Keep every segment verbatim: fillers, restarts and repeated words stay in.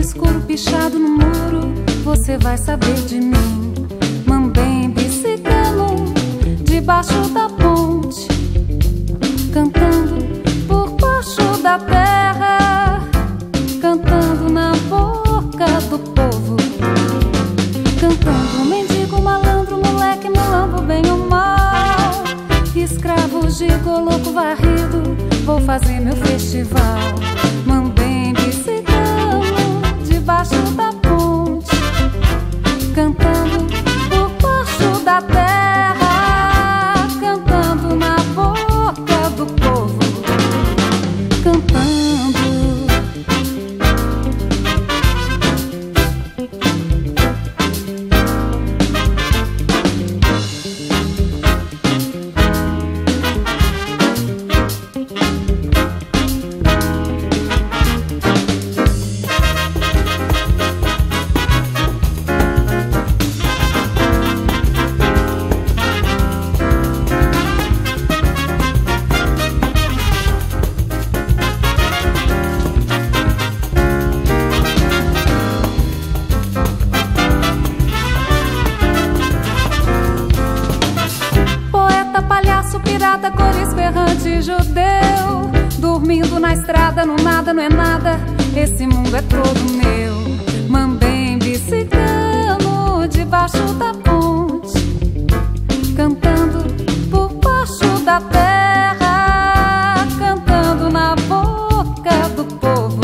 escuro pichado no muro, você vai saber de mim. Mambembe cigano, debaixo da ponte, cantando por baixo da terra, cantando na boca do povo, cantando mendigo, malandro, moleque, mulambo, bem ou mal, escravo, gigoloco, varrido, vou fazer meu festival. Mambembe cigano, debaixo da ponte, cantando por baixo da terra, cantando na boca do povo, cantando. Pirata, cores ferrante, judeu, dormindo na estrada, no nada, não é nada, esse mundo é todo meu. Mambembe cigano, debaixo da ponte, cantando por baixo da terra, cantando na boca do povo,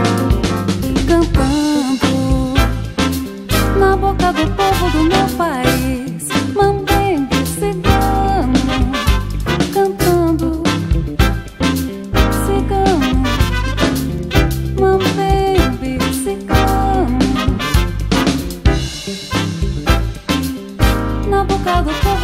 cantando na boca do povo do meu país. Mambembe cigano, cantando cigano, mambembe cigano, na boca do povo.